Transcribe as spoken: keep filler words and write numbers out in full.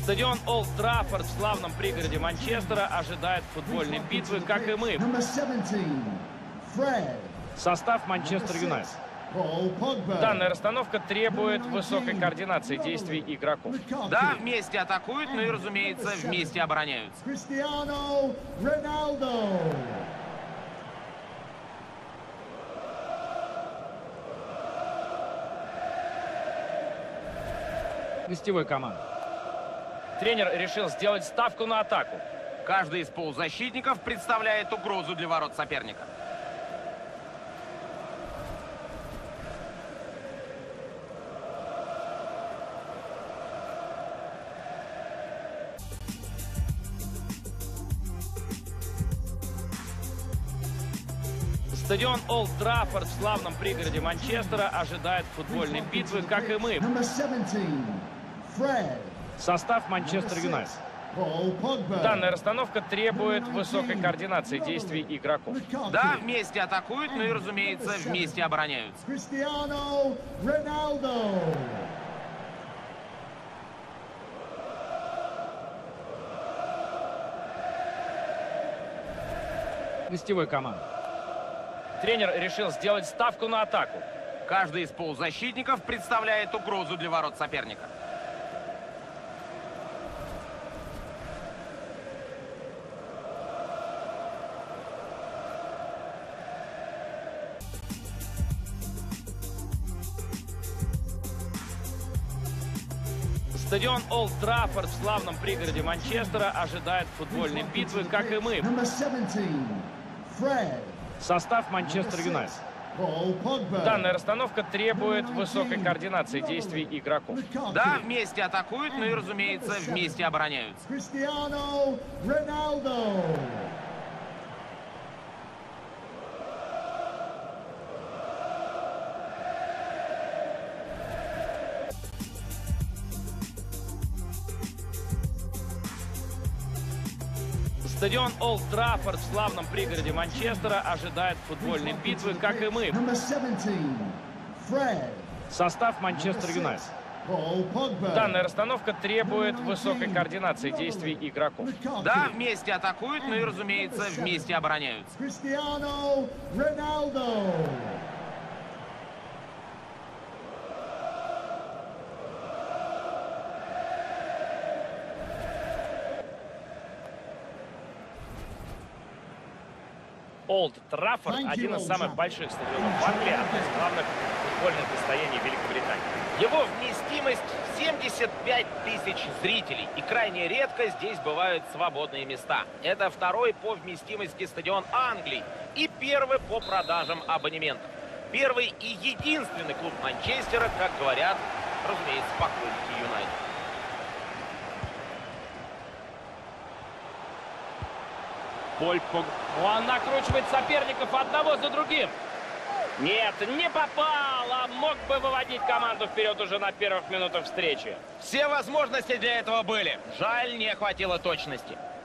Стадион Олд Траффорд в славном пригороде Манчестера ожидает футбольной битвы, как и мы. Состав Манчестер Юнайтед. Данная расстановка требует высокой координации действий игроков. Да, вместе атакуют, но и, разумеется, вместе обороняются. Криштиану Роналдо. Гостевой команды. Тренер решил сделать ставку на атаку. Каждый из полузащитников представляет угрозу для ворот соперника. Стадион Олд Траффорд в славном пригороде Манчестера ожидает футбольной битвы, как и мы. Состав Манчестер Юнайтед. Данная расстановка требует высокой координации действий игроков. Да, вместе атакуют, но и, разумеется, вместе обороняются. Криштиану Роналдо. Гостевой команды. Тренер решил сделать ставку на атаку. Каждый из полузащитников представляет угрозу для ворот соперника. Стадион Олд Траффорд в славном пригороде Манчестера ожидает футбольной битвы, как и мы. Состав Манчестер Юнайтед. Данная расстановка требует высокой координации действий игроков. Да, вместе атакуют, но и, разумеется, вместе обороняются. Криштиану Роналдо. Стадион Олд Траффорд в славном пригороде Манчестера ожидает футбольной битвы, как и мы. Состав Манчестер Юнайтед. Данная расстановка требует высокой координации действий игроков. Да, вместе атакуют, но и, разумеется, вместе обороняются. Криштиану Роналдо. Олд Траффорд – один из самых больших стадионов в Англии, одно из главных футбольных достояний Великобритании. Его вместимость семьдесят пять тысяч зрителей. И крайне редко здесь бывают свободные места. Это второй по вместимости стадион Англии и первый по продажам абонементов. Первый и единственный клуб Манчестера, как говорят, разумеется, поклонники Юнайтед. Поль Пог... Он накручивает соперников одного за другим. Нет, не попал, а мог бы выводить команду вперед уже на первых минутах встречи. Все возможности для этого были. Жаль, не хватило точности.